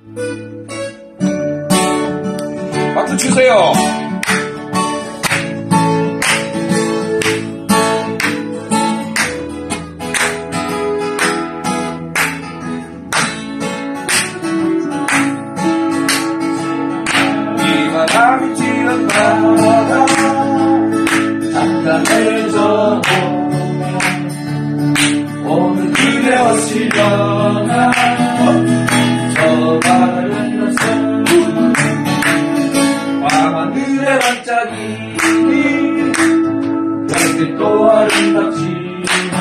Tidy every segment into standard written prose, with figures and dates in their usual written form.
박수 주세요. 바람이 지는 바다 잠잠해져 오늘 그대 오시려나 저 바다를 건너서 밤하늘의 반짝이니 별빛도 아름답지만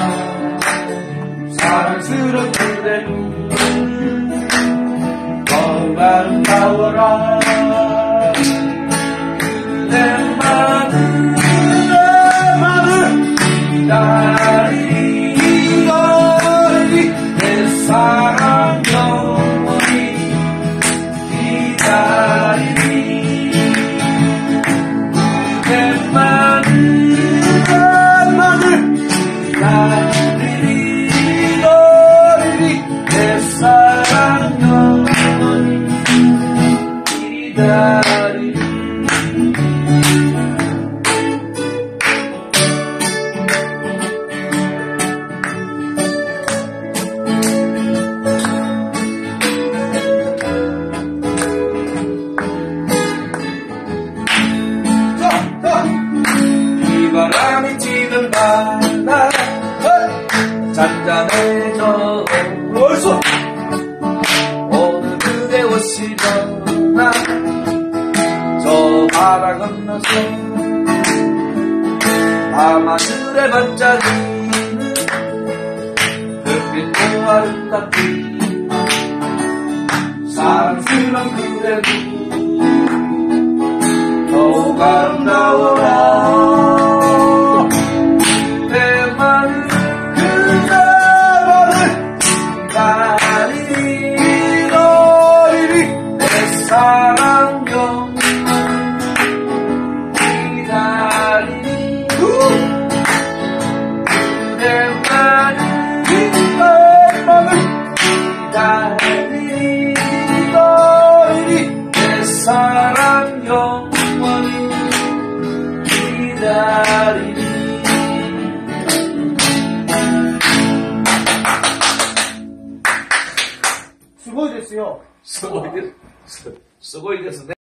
사랑스러운 그대 눈 더욱 아름다워라 내 마늘 기다리니 너를 내 사랑 영원히 기다리니 내 마늘 기다리니 너를 내 사랑 영원히 기다리니 바람이 치는 바다 잔잔해져 벌써 오늘 그대 오시려나 저 바다 건너서 밤하늘에 반짝이는 별빛도 아름답지 사랑스러운 그대 눈 더욱 아름다워라 사랑 영원 기다리니 그대만을 기다리니 너희리 내 사랑 영원히 기다리니 수고했어요. 수고했어.